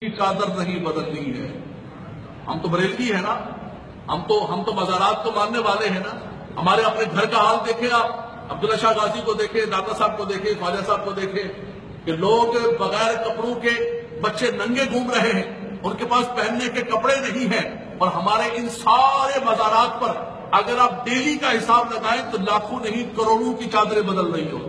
کی چادر نہیں بدلنی ہے۔ ہم تو بریلوی ہیں نا، ہم تو مزارات کو ماننے والے ہیں نا۔ ہمارے اپنے گھر کا حال دیکھیں، آپ عبداللہ شاہ غازی کو دیکھیں، داتا صاحب کو دیکھیں، خواجہ صاحب کو دیکھیں کہ لوگ بغیر کپڑوں کے بچے ننگے گھوم رہے ہیں، ان کے پاس پہننے کے کپڑے نہیں ہیں، اور ہمارے ان سارے مزارات پر اگر آپ ڈیلی کا حساب لگائیں تو لاکھوں نہیں کروڑوں کی چادریں بدل رہی ہوتی۔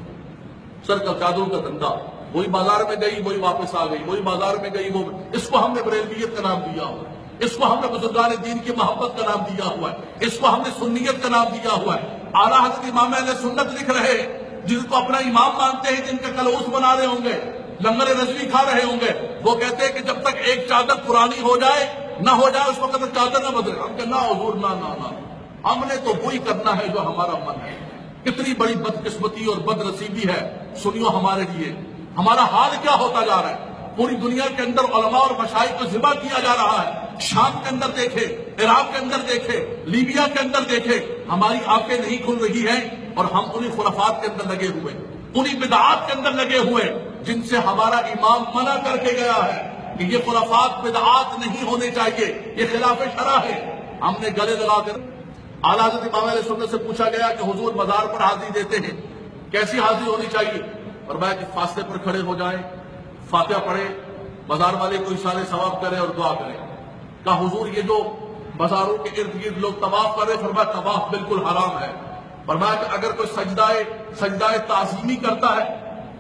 سر کا چادروں کا دھندا، وہی بازار میں گئی وہی واپس آ گئی، وہی بازار میں گئی وہ، اس کو ہم نے بریلویت کا نام دیا ہوا ہے، اس کو ہم نے بزرگان دین کی محبت کا نام دیا ہوا ہے، اس کو ہم نے سنیت کا نام دیا ہوا ہے۔ اعلیٰ حضرت امام اہل سنت لکھ رہے ہیں، جن کو اپنا امام مانتے ہیں، جن کا کلوس بنا رہے ہوں گے، لنگر رضوی کھا رہے ہوں گے، وہ کہتے ہیں کہ جب تک ایک چادر پرانی ہو جائے نہ ہو جائے اس وقت تک چادر نہ بدلے۔ ہم کہتے ہیں نہ حضور، نہ ہم نے تو وہی کرنا ہے جو ہمارا من ہے۔ کتنی بڑی بدقسمتی اور بد نصیبی ہے، سنیو ہمارے لیے، ہمارا حال کیا ہوتا جا رہا ہے۔ پوری دنیا کے اندر علماء اور مشائخ کو ذبح کیا جا رہا ہے۔ شام کے اندر دیکھے، عراق کے اندر دیکھے، لیبیا کے اندر دیکھے، ہماری آنکھیں نہیں کھل رہی ہیں، اور ہم انہی خرافات کے اندر لگے ہوئے، انہی بدعات کے اندر لگے ہوئے جن سے ہمارا امام منع کر کے گیا ہے کہ یہ خرافات بدعات نہیں ہونے چاہیے، یہ خلاف شرع ہے۔ ہم نے گلے لگا کر اعلیٰ حضرت امام اہل سنت سے پوچھا گیا کہ حضور مزار پر حاضری دیتے ہیں، کیسی حاضری ہونی چاہیے؟ فرمایا کہ فاصلے پر کھڑے ہو جائیں، فاتحہ پڑھیں، مزار والے کو اشارے ثواب کریں اور دعا کریں۔ کہا حضور یہ جو مزاروں کے ارد گرد لوگ طواف کر رہے، فرمایا طواف بالکل حرام ہے۔ فرمایا کہ اگر کوئی سجدہ تعظیمی کرتا ہے،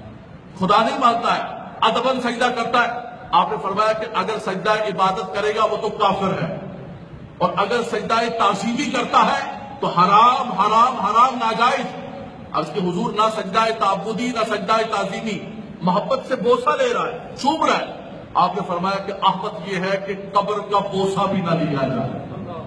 خدا نہیں مانتا ہے، ادباً سجدہ کرتا ہے، آپ نے فرمایا کہ اگر سجدہ عبادت کرے گا وہ تو کافر ہے، اور اگر سجدہ تعظیمی کرتا ہے تو حرام حرام حرام ناجائز۔ عرض کہ حضور نہ سجدہ تعبدی نہ سجدہ تعظیمی، محبت سے بوسہ لے رہا ہے، چوم رہا ہے۔ آپ نے فرمایا کہ احمد یہ ہے کہ قبر کا بوسہ بھی نہ لیا جائے۔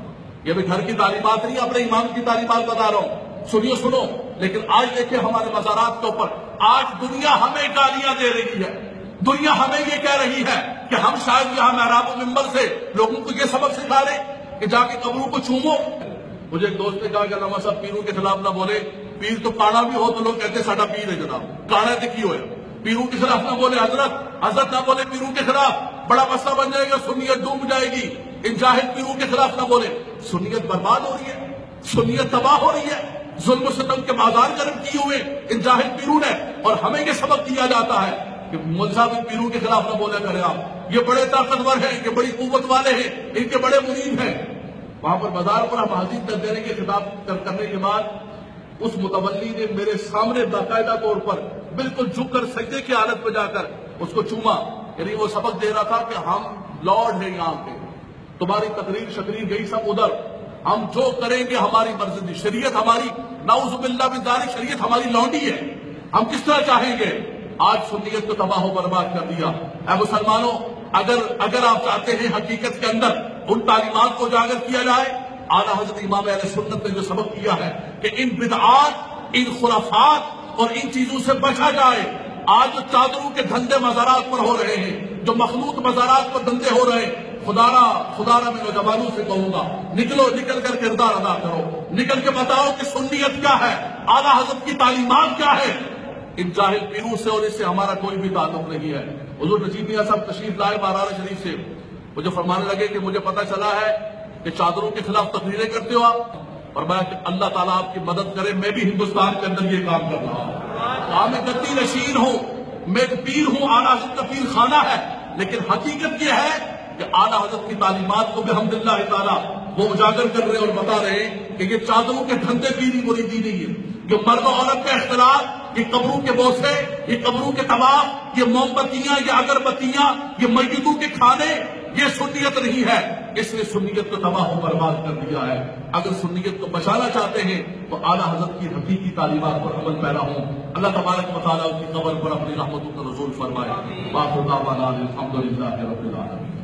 یہ بھی گھر کی تعلیمات نہیں، اپنے امام کی تعلیمات بتا رہا ہوں، سنو۔ لیکن آج دیکھیں ہمارے مزارات کے اوپر، آج دنیا ہمیں گالیاں دے رہی ہے، دنیا ہمیں یہ کہہ رہی ہے کہ ہم شاید یہاں محراب و منبر سے لوگوں کو یہ سبق سکھا رہے کہ جا کے قبروں کو چومو۔ مجھے ایک دوست نے کہا کہ علامہ صاحب پیروں کے خلاف نہ بولے، پیر تو کانا بھی ہو تو لوگ کہتے ہیں ساڈا پیر ہے جناب، کانا تے کی ہوئے، پیروں کے خلاف نہ بولے، حضرت نہ بولے پیروں کے خلاف، بڑا مسئلہ بن جائے گا، سنیت ڈوب جائے گی۔ ان جاہل پیروں کے خلاف نہ بولے، سنیت برباد ہو رہی ہے، سنیت تباہ ہو رہی ہے، ظلم و ستم کے بازار گرم کیے ہوئے ان جاہل پیروں نے، اور ہمیں یہ سبق دیا جاتا ہے کہ مولوی صاحب ان پیروں کے خلاف نہ بولے کریں آپ، یہ بڑے طاقتور ہیں، یہ بڑی قوت والے ہیں، ان کے بڑے مرید ہیں۔ وہاں پر بازار پر ہم حاضر کر دینے کے خطاب کرنے کے بعد اس متولی نے میرے سامنے باقاعدہ طور پر بالکل جھک کر سجدے کی حالت میں جا کر اس کو چوما، یعنی وہ سبق دے رہا تھا کہ ہم لارڈ ہیں یہاں پہ، تمہاری تقریر شقریر گئی سب ادھر، ہم جو کریں گے ہماری مرضی، شریعت ہماری، نعوذ باللہ من ذالک، شریعت ہماری لونڈی ہے، ہم کس طرح چاہیں گے۔ آج سنیت کو تباہ و برباد کر دیا۔ اے مسلمانوں، اگر آپ چاہتے ہیں حقیقت کے اندر ان تعلیمات کو اجاگر کیا جائے، اعلیٰ حضرت امام اہل سنت نے جو سبق دیا ہے کہ ان بدعات، ان خرافات اور ان چیزوں سے بچا جائے۔ آج جو چادروں کے دھندے مزارات پر ہو رہے ہیں، جو مخلوط مزارات پر دھندے ہو رہے ہیں، خدا را میں نوجوانوں سے کہوں گا، نکل کر کردار ادا کرو، نکل کے بتاؤ کہ سنیت کیا ہے، اعلیٰ حضرت کی تعلیمات کیا ہے۔ ان جاہل پیروں سے اور اس سے ہمارا کوئی بھی تعلق نہیں ہے۔ حضور نجیب میاں صاحب تشریف لائے مارار شریف سے، مجھے فرمانے لگے کہ مجھے پتہ چلا ہے کہ چادروں کے خلاف تقریریں کرتے ہو آپ، اور میں کہ اللہ تعالیٰ آپ کی مدد کرے، میں بھی ہندوستان کے اندر یہ کام کر رہا ہوں۔ میں گدی نشین ہوں، میں ایک پیر ہوں، اعلیٰ حضرت کا پیر خانہ ہے، لیکن حقیقت یہ ہے کہ اعلیٰ حضرت کی تعلیمات کو بحمداللہ تعالیٰ وہ اجاگر کر رہے اور بتا رہے ہیں کہ یہ چادروں کے دھندے پیری مریدی نہیں ہے، جو مرد و عورت کا اختلاط، یہ قبروں کے بوسے، یہ قبروں کے طواف، یہ موم بتیاں، یہ اگربتیاں، یہ میتوں کے کھانے، یہ سنیت نہیں ہے۔ اس نے سنیت کو تباہ و برباد کر دیا ہے۔ اگر سنیت کو بچانا چاہتے ہیں تو اعلیٰ حضرت کی حقیقی تعلیمات پر عمل پیرا ہوں۔ اللہ تبارک و تعالیٰ ان کی قبر پر اپنی رحمتوں کا نزول فرمائے۔ وآخر دعوانا الحمدللہ رب العالمین۔